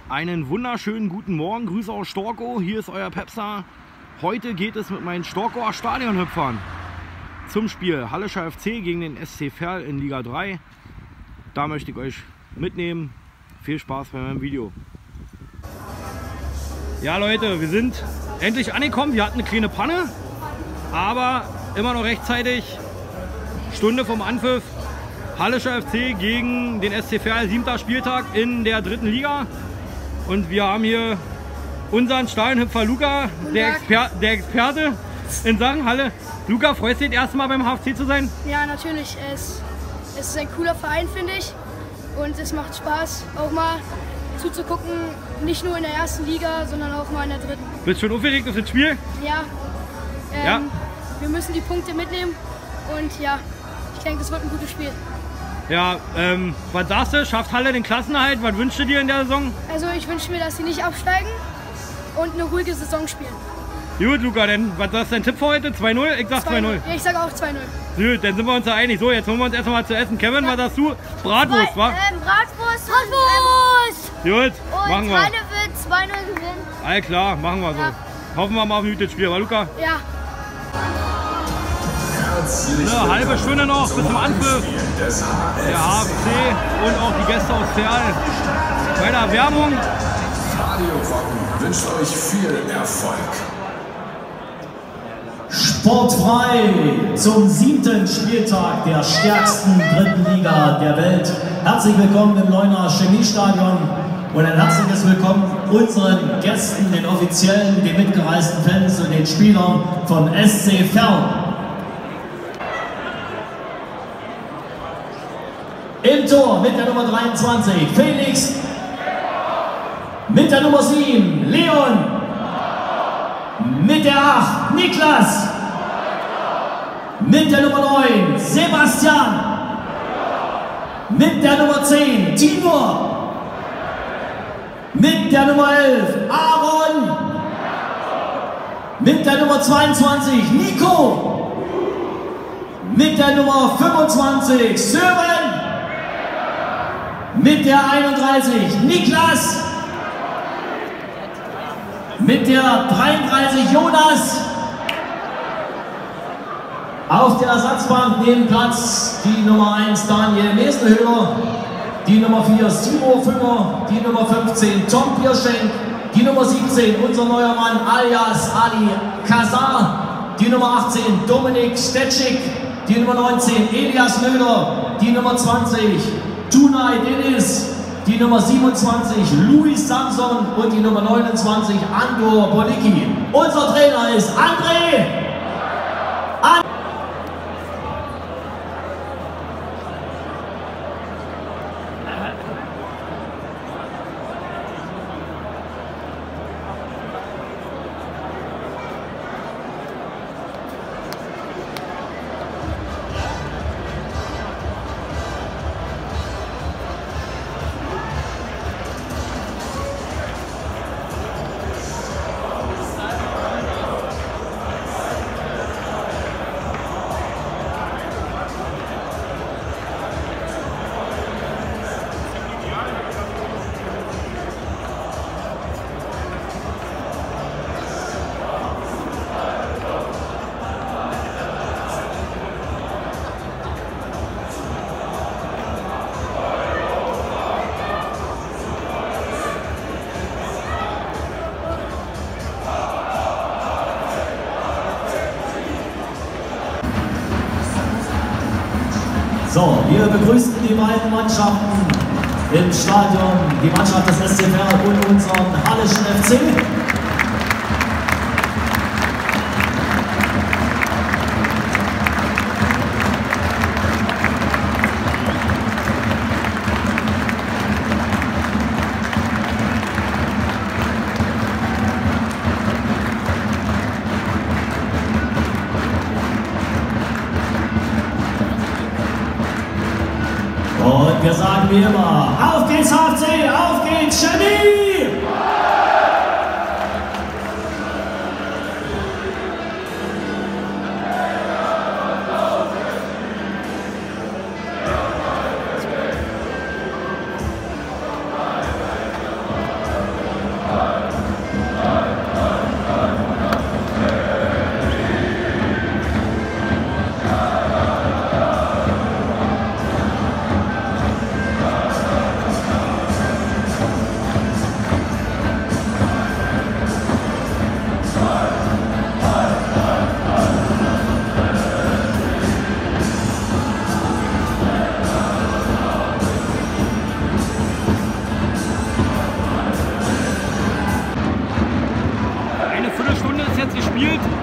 Einen wunderschönen guten Morgen, Grüße aus Storkow, hier ist euer Pepsa. Heute geht es mit meinen Storkower Stadionhüpfern zum Spiel Hallischer FC gegen den SC Verl in Liga 3. Da möchte ich euch mitnehmen. Viel Spaß bei meinem Video. Ja Leute, wir sind endlich angekommen. Wir hatten eine kleine Panne, aber immer noch rechtzeitig. Stunde vom Anpfiff. Hallischer FC gegen den SC Verl, 7. Spieltag in der 3. Liga. Und wir haben hier unseren Stadionhüpfer Luca, der Experte in Sachen Halle. Luca, freust du dich erstmal beim HFC zu sein? Ja, natürlich. Es ist ein cooler Verein, finde ich. Und es macht Spaß, auch mal zuzugucken. Nicht nur in der 1. Liga, sondern auch mal in der 3. Bist du schon aufgeregt auf das Spiel? Ja. Ja. Wir müssen die Punkte mitnehmen. Und ja, ich denke, es wird ein gutes Spiel. Ja, was sagst du? Schafft Halle den Klassenerhalt? Was wünschst du dir in der Saison? Also ich wünsche mir, dass sie nicht absteigen und eine ruhige Saison spielen. Gut, Luca, denn was ist dein Tipp für heute? 2-0? Ich sag 2-0. Ja, ich sage auch 2-0. Gut, dann sind wir uns da einig. So, jetzt holen wir uns erstmal mal zu essen. Kevin, was sagst du? Bratwurst, wa? Bratwurst! Gut, machen wir. Halle wird 2-0 gewinnen. All klar, machen wir so. Ja. Hoffen wir mal auf ein gutes Spiel, wa Luca? Ja. Eine halbe Stunde noch bis zum Anpfiff. Der HFC und auch die Gäste aus Verl. Bei der Werbung. Radio Rocken wünscht euch viel Erfolg. Sportfrei zum 7. Spieltag der stärksten 3. Liga der Welt. Herzlich willkommen im Leuner Chemiestadion und ein herzliches Willkommen unseren Gästen, den Offiziellen, den mitgereisten Fans und den Spielern von SC Verl. Im Tor mit der Nummer 23 Felix, mit der Nummer 7 Leon, mit der 8 Niklas, mit der Nummer 9 Sebastian, mit der Nummer 10 Timur, mit der Nummer 11 Aaron, mit der Nummer 22 Nico, mit der Nummer 25 Sören, mit der 31 Niklas, mit der 33 Jonas. Auf der Ersatzbank nehmen Platz die Nummer 1 Daniel Mesenhöhler, die Nummer 4 Timo Fünger, die Nummer 15 Tom Pierschenk, die Nummer 17 unser neuer Mann alias Ali Kazar, die Nummer 18 Dominik Stetschik, die Nummer 19 Elias Möder, die Nummer 20 Tunay Dennis, die Nummer 27 Luis Samson und die Nummer 29 Andor Bolicki. Unser Trainer ist André. So, wir begrüßen die beiden Mannschaften im Stadion, die Mannschaft des SC Verl und unseren Hallischen FC. Und wir sagen wie immer, auf geht's HFC, auf geht's Chemie!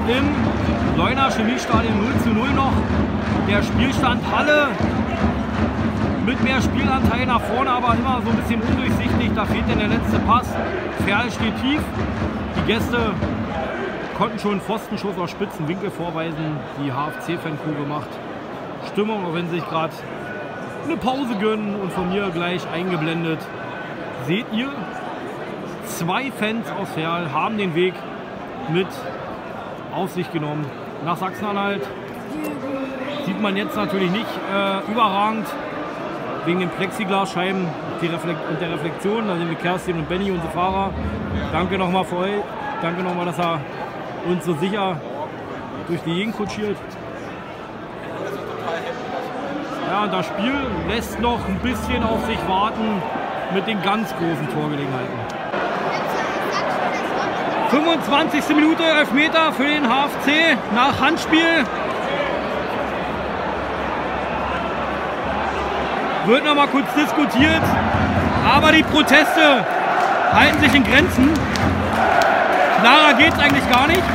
im Leuner Chemiestadion 0:0 noch. Der Spielstand Halle mit mehr Spielanteil nach vorne, aber immer so ein bisschen undurchsichtig. Da fehlt denn der letzte Pass. Ferl steht tief. Die Gäste konnten schon einen Pfostenschuss aus spitzen Winkel vorweisen. Die HFC-Fankugel macht Stimmung, auch wenn sie sich gerade eine Pause gönnen. Und von mir gleich eingeblendet seht ihr, 2 Fans aus Ferl haben den Weg mit auf sich genommen nach Sachsen-Anhalt. Sieht man jetzt natürlich nicht überragend wegen den Plexiglasscheiben und der Reflexion. Da sind wir Kerstin und Benny, unsere Fahrer. Danke nochmal für euch. Danke nochmal, dass er uns so sicher durch die Gegend kutschiert. Ja, und das Spiel lässt noch ein bisschen auf sich warten mit den ganz großen Torgelegenheiten. 25. Minute, Elfmeter für den HFC nach Handspiel. Wird noch mal kurz diskutiert, aber die Proteste halten sich in Grenzen. Klarer geht es eigentlich gar nicht.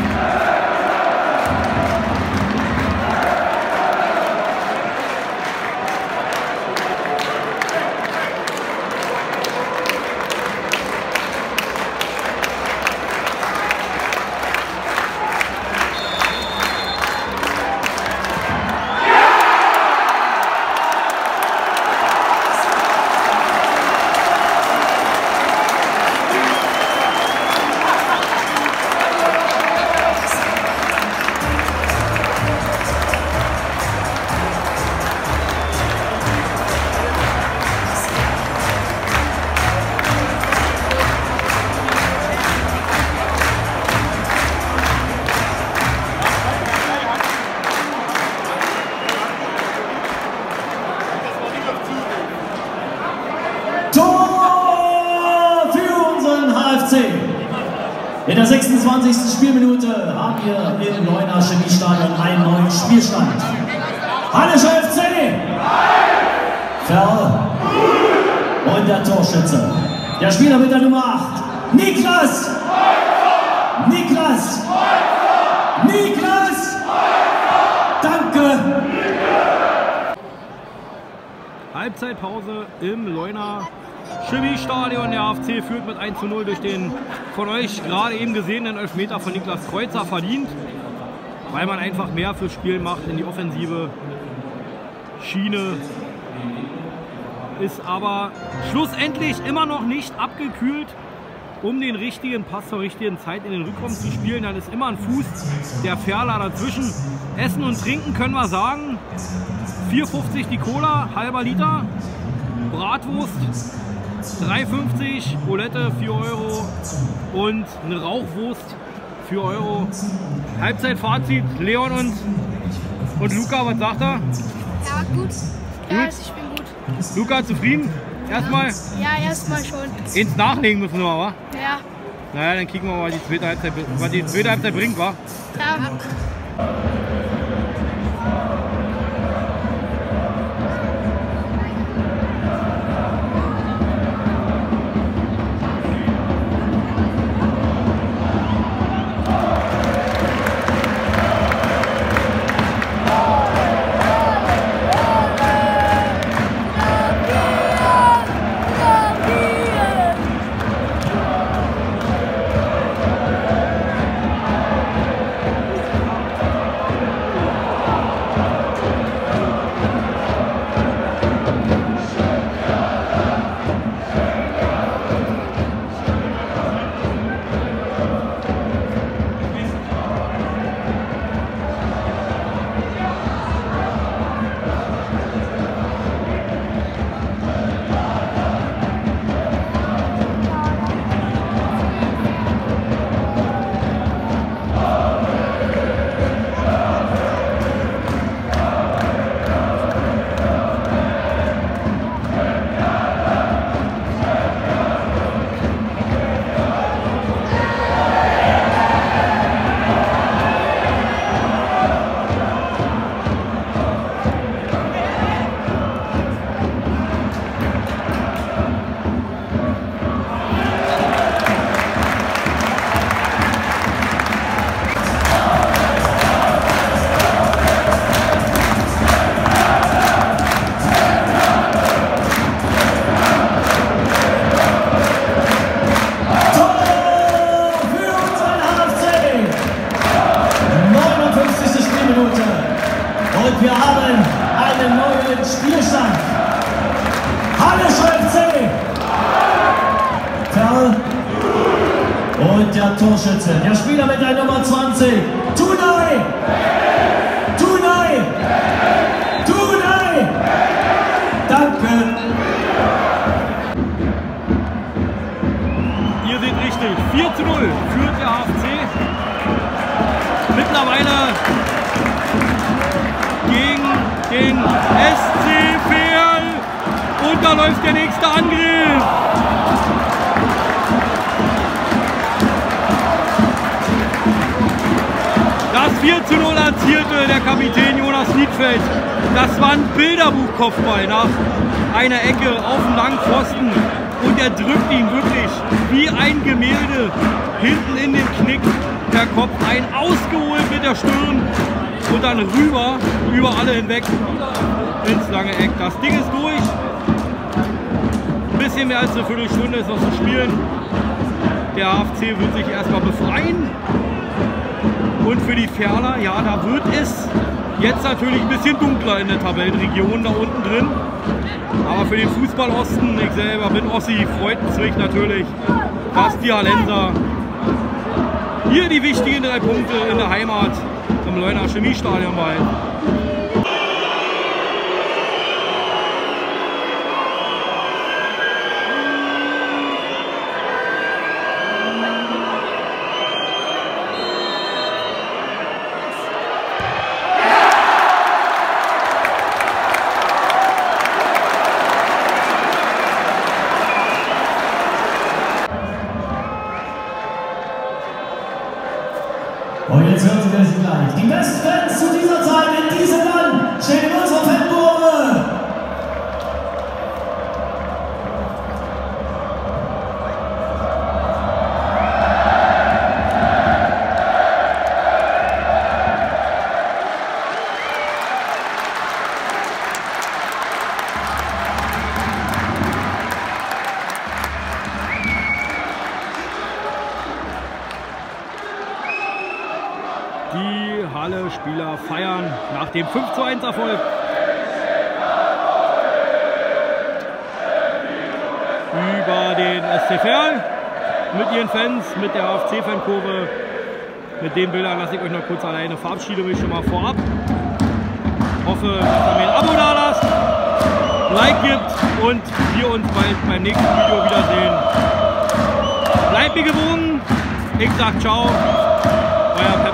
In der 26. Spielminute haben wir im Leuner Chemiestadion einen neuen Spielstand. Hallischer FC! Ferl und der Torschütze. Der Spieler mit der Nummer 8. Niklas! Niklas! Niklas! Danke! Halbzeitpause im Leuner Chemiestadion. Der HFC führt mit 1:0 durch den von euch gerade eben gesehenen Elfmeter von Niklas Kreuzer verdient, weil man einfach mehr fürs Spiel macht in die offensive Schiene. Ist aber schlussendlich immer noch nicht abgekühlt, um den richtigen Pass zur richtigen Zeit in den Rückraum zu spielen. Dann ist immer ein Fuß der Ferler dazwischen. Essen und Trinken können wir sagen. 4,50 die Cola, halber Liter. Bratwurst 3,50, Bulette 4 Euro und eine Rauchwurst 4 Euro. Halbzeitfazit, Leon und Luca, was sagt er? Ja, gut. Ja, also ich bin gut. Luca, zufrieden? Erstmal? Ja, erstmal schon. Ins Nachlegen müssen wir, wa? Ja. Naja, dann kicken wir mal, was die zweite Halbzeit bringt, wa? Ja. der Torschütze, der Spieler mit der Nummer 20, Tunay! Tunay! Tunay! Danke! Ihr seht richtig, 4:0 führt der HFC. Mittlerweile gegen den SC Verl. Und da läuft der nächste Angriff. Das 4:0 erzielte der Kapitän Jonas Niedfeld. Das war ein Bilderbuchkopfball nach einer Ecke auf dem langen Pfosten. Und er drückt ihn wirklich wie ein Gemälde hinten in den Knick. Der Kopf ein ausgeholt mit der Stirn und dann rüber, über alle hinweg ins lange Eck. Das Ding ist durch. Ein bisschen mehr als eine Viertelstunde ist noch zu spielen. Der HFC wird sich erstmal befreien. Und für die Verler, ja, da wird es jetzt natürlich ein bisschen dunkler in der Tabellenregion da unten drin. Aber für den Fußballosten, ich selber bin Ossi, freut es mich natürlich, dass die Hallenser hier die wichtigen 3 Punkte in der Heimat im Leuner Chemiestadion behalten. Und jetzt hört ihr das gleich. Die besten Fans zu dieser Zeit in diesem Land stehen in unserer Fankurve. Die Halle-Spieler feiern nach dem 5:1 Erfolg. Über den SC Verl mit ihren Fans, mit der HFC-Fankurve. Mit den Bildern lasse ich euch noch kurz alleine, verabschiede mich schon mal vorab. Hoffe, dass ihr mir ein Abo da lasst, Like gibt und wir uns bald beim nächsten Video wiedersehen. Bleibt mir gewogen. Ich sag ciao. Euer